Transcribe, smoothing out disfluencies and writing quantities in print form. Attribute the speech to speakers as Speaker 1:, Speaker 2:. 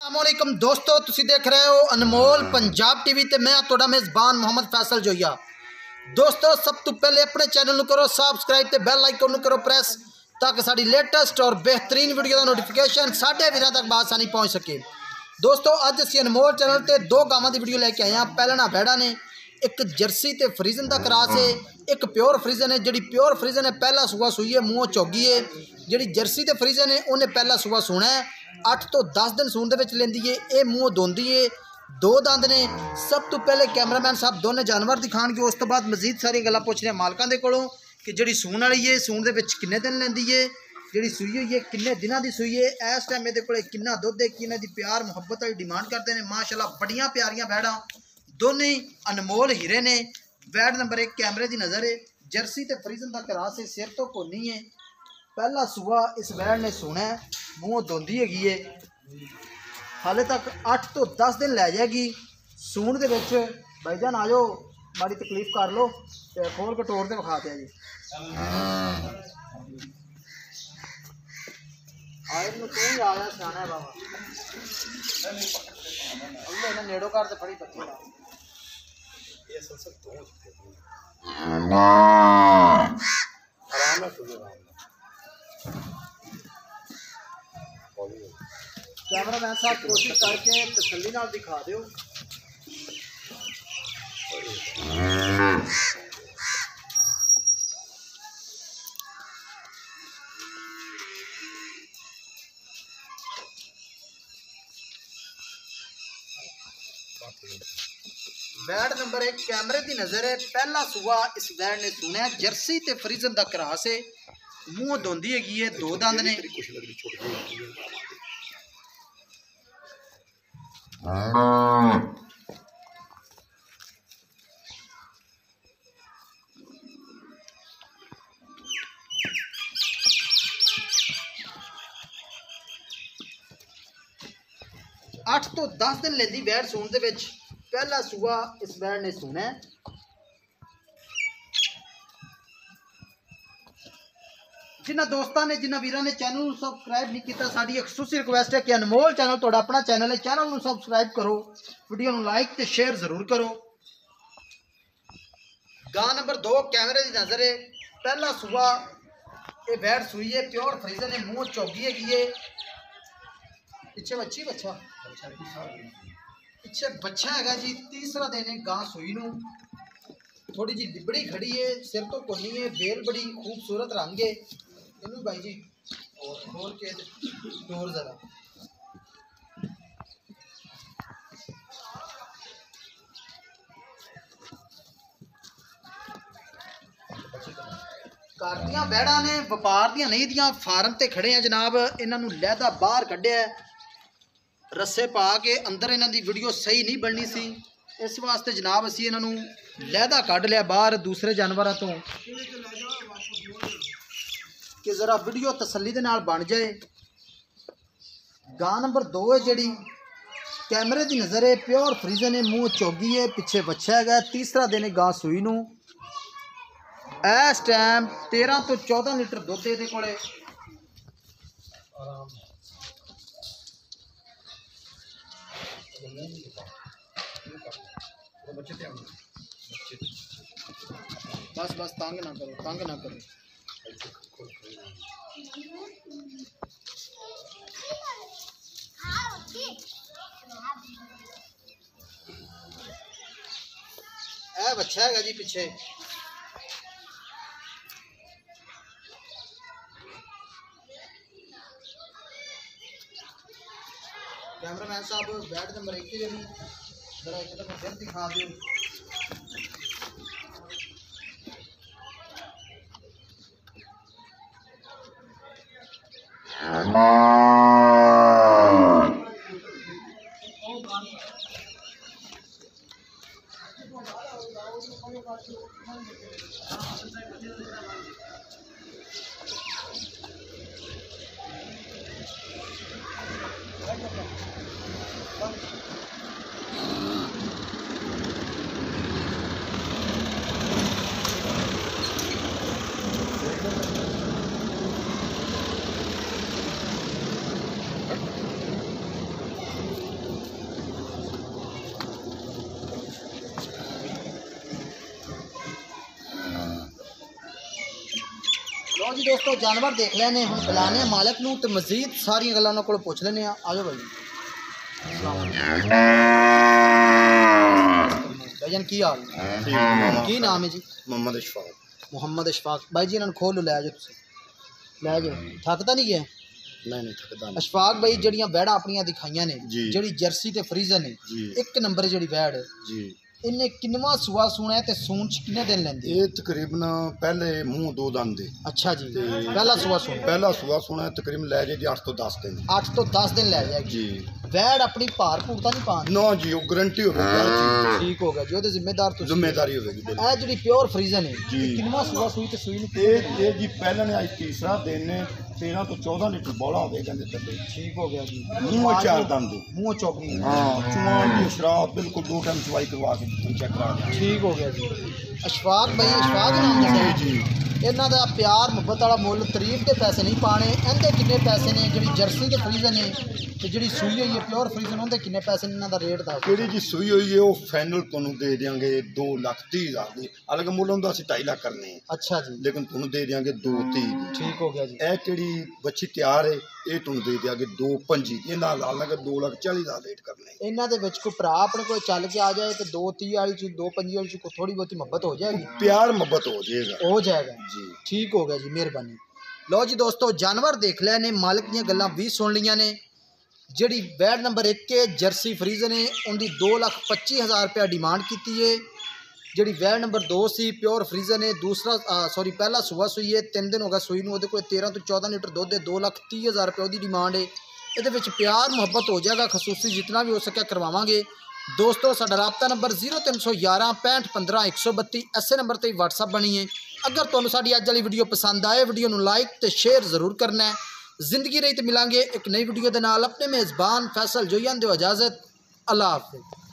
Speaker 1: अस्सलामुअलैकुम दोस्तों, तुसी देख रहे हो अनमोल पंजाब टीवी ते मैं तुहाडा मेज़बान मोहम्मद फैसल जोइया। दोस्तों, सब तो पहले अपने चैनल को करो सबसक्राइब ते बैल आइकन करो प्रेस ताकि साड़ी लेटेस्ट और बेहतरीन वीडियो का नोटिफिकेशन साढ़े वीरों तक बासानी पहुँच सके। दोस्तों, अज असी अनमोल चैनल ते दो गावां की वीडियो लैके आए हैं। पहला भैड़ा ने एक जर्सी ते फ्रीजन का क्रॉस है, एक प्योर फ्रीजन है। जी प्योर फ्रीजन है पहला सूआ सूई है, मूँह चौगी है। जी जर्सी ते फ्रीजन है उन्हें पहला सूआ सूना है, 8 तो 10 दिन सून दे विच लैंदी है। ये मूँह धोंदी है, दो दंद ने। सब तो पहले कैमरामैन साहब दोनों जानवर दिखाएंगे, उस तो बाद मजीद सारी गल्लां पूछ रहे मालकां दे कोलों कि जी सून वाली है सून दे विच किन्ने दिन लैंदी है, जी सूई हुई है किन्ने दिनों की सूई है, इस टाइम ये को किन्ना दुध है, कि इन्हां दी प्यार मुहब्बत वाली डिमांड करते हैं। माशाअल्लाह बड़ियां प्यारियां बैड़ा दोनों ही अनमोल हीरे ने। बैड नंबर 1 कैमरे की नज़र है, जर्सी ते फ्रीजन का क्रॉस है, सिर तो कोनी है। पहला सूआ इस बैड ने सुना है, मूँह धोंदी है, हाले तक 8 तो 10 दिन लै जाएगी सून के विच। भाईजान आ जाओ, बड़ी तकलीफ कर लो तो खोल के टोर के विखा दिया जी। आए तू ही आया सियाना है बाबा, इन्हें नेड़ो कर तो फड़ी पत्ती ला कैमरामैन साहब कोशिश करके तसल्ली नाल दिखा दो। बैड नंबर 1 कैमरे की नज़र है, पहला सूआ इस बैड ने सुना जर्सी ते फ्रीजन का क्रॉस है, मूँह धोंदी है, दो दंद ने। आठ तो 10 दिन लेंदी बैड सून दे विच, पहला सूआ इस बैड ने सुना है। जिन्होंने दोस्तों ने जिन्होंने वीरों ने चैनल सबसक्राइब नहीं किया, साड़ी एक्सक्लूसिव रिक्वेस्ट है कि अनमोल चैनल तो अपना चैनल है, चैनल को सबसक्राइब करो, वीडियो को लाइक तो शेयर जरूर करो। गां नंबर 2 कैमरे की नज़र है, पहला सूआ ये बैड सूई है, प्योर फ्रीजन है, मूँह चौगी है, पिछे बच्ची बच्चा पिछे बच्चा है जी। तीसरा दिन है गां सूई नूं, थोड़ी जी डिबड़ी खड़ी है, सिर तो कोनी है, बेल बड़ी खूबसूरत रंग है। इनू भाई जी और खोल के डोर जरा घर दियां बैड़ा ने, व्यापार दियां नहीं दियां, फार्म ते खड़े हैं जनाब। इन्हों लहदा बाहर कढ़िया रस्से पा के, अंदर इन्हों की वीडियो सही नहीं बननी सी, इस वास्ते जनाब असी इन्हों लहदा कढ़ लिया बाहर दूसरे जानवरों तो कि जरा वीडियो तसल्ली दे नाल बन जाए। गां नंबर 2 है जी कैमरे की नज़र है, प्योर फ्रीजन है, मूँह चौगी है, पिछे बच्चा है। तीसरा दिन है गां सूई नूं, इस टाइम 13 तो 14 लीटर दुध ये को। बस बस तंग ना करो, तंग ना करो। ए बच्चा है जी पीछे। कैमरामैन साहब बैड नंबर 1 जी जरा एक दफा फिर दिखा दो। जी दोस्तों जानवर देख लेने हम बुलाने मालिक नूं ते मजीद सारी गल्लां उन्हां कोलों पुछ लेने आ जाओ भाई भाईजान की हाल की नाम है जी
Speaker 2: मोहम्मद इशफाक
Speaker 1: भाई जी इन्हां खोल लै जाओ तुसीं लै जाओ थकदा नहीं गया
Speaker 2: नहीं थकदा नहीं
Speaker 1: अशफाक भाई जड़ियां वैड़ा अपनियां दिखाइयां ने जड़ी जर्सी ते फ्रीजन ने एक नंबर जड़ी वैड़
Speaker 2: जी
Speaker 1: इन्हें किन्नवा सुआ सुना है ते सून च किन्ने दिन लेंदी
Speaker 2: ये तकरीबन पहले मुंह दो दंद दे
Speaker 1: अच्छा जी पहला सुआ सुना
Speaker 2: तकरीबन लै जाएगी 8 तो 10 दिन
Speaker 1: 8 तो 10 दिन लै जाएगी
Speaker 2: जी
Speaker 1: वैड़ अपनी भार भूर तां नहीं पांदी
Speaker 2: ना जी वो गारंटी होगी
Speaker 1: ठीक हो गया जी ओदे जिम्मेदार तुसीं
Speaker 2: जिम्मेदारी होगी
Speaker 1: ए जड़ी प्योर फ्रीजन है
Speaker 2: जी
Speaker 1: किन्नवा सुआ सुई ते सुई नु
Speaker 2: ये जी पहले ने आज तीसरा दिन ने 13 तो 14 लीटर बौला हो गया कहते तले
Speaker 1: ठीक हो गया जी
Speaker 2: मुंह चार दंद
Speaker 1: मुंह चौकी
Speaker 2: हां चुमान की शराब बिल्कुल 2 टाइम चवाई करवा के चेक करा दिया
Speaker 1: ठीक हो गया जी अशफाक भाई अशफाक नाम दस्सिया
Speaker 2: जी
Speaker 1: इन्हां दा प्यार मुहब्बत वाला मुल तारीफ के पैसे नहीं पाने इहदे किन्ने पैसे ने जिहड़ी जर्सी ते फ्रीजन है ते जिहड़ी सूई हुई है प्योर फ्रीजन उहदे किन्ने पैसे ने इन्हां दा रेट दा
Speaker 2: केड़ी जी सूई हुई है वो फाइनल तुहानू दे देंगे 2,30,000 दी अलग मुल हुंदा सी 2.5 लाख करने
Speaker 1: अच्छा जी
Speaker 2: लेकिन तुहानू दे देंगे 2,30 दी
Speaker 1: ठीक हो गया जी
Speaker 2: ਇਹ ਕਿਹੜੀ ਬੱਚੀ ਤਿਆਰ ਹੈ ਇਹ ਤੁਹਾਨੂੰ ਦੇ ਦਿਆਂਗੇ 2.25 ਇਹ ਨਾਲ ਲਾ ਲਾਂਗੇ 2,40,000 ਰੇਟ ਕਰਨੇ
Speaker 1: ਇਹਨਾਂ ਦੇ ਵਿੱਚ ਕੋਈ ਭਰਾ ਆਪਣੇ ਕੋਲ ਚੱਲ ਕੇ ਆ ਜਾਏ ਤੇ 2.30 ਵਾਲੀ ਚ 2.25 ਵਾਲੀ ਚ ਕੋਈ ਥੋੜੀ ਬਹੁਤੀ ਮੁਹੱਬਤ ਹੋ ਜਾਏਗੀ
Speaker 2: ਪਿਆਰ ਮੁਹੱਬਤ ਹੋ ਜਾਏਗਾ
Speaker 1: ਜੀ ਠੀਕ ਹੋ ਗਿਆ ਜੀ ਮਿਹਰਬਾਨੀ ਲਓ ਜੀ ਦੋਸਤੋ ਜਾਨਵਰ ਦੇਖ ਲਿਆ ਨੇ ਮਾਲਕ ਦੀਆਂ ਗੱਲਾਂ ਵੀ ਸੁਣ ਲਈਆਂ ਨੇ ਜਿਹੜੀ ਵੈਡ ਨੰਬਰ 1 ਹੈ ਜਰਸੀ ਫਰੀਜ਼ਨ ਹੈ ਉਹਦੀ 2,25,000 रुपया डिमांड की है जी वैड नंबर 2 सी प्योर फ्रीजन है दूसरा सॉरी पहला सुबह सूई है 3 दिन हो गया सूई को 13 तो 14 लीटर दुध है 2,30,000 रुपये की डिमांड है ये प्यार मुहब्बत हो जाएगा खसूसी जितना भी हो सके करवावांगे दोस्तों साडा राबता नंबर 0311 65 15 132 इसे नंबर पर व्हाट्सअप बनी है अगर तुहानू साडी अज वाली वीडियो पसंद आए वीडियो नू लाइक तो शेयर जरूर करना है जिंदगी रही तो मिलांगे एक नई वीडियो के नाल अपने मेज़बान फैसल जोयान दो इजाज़त अल्लाह हाफिज़।